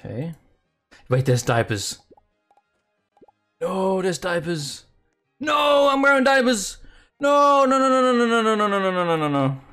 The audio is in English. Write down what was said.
Okay. Wait, there's diapers. No, there's diapers. No, I'm wearing diapers. No, no, no, no, no, no, no, no, no, no, no, no, no, no.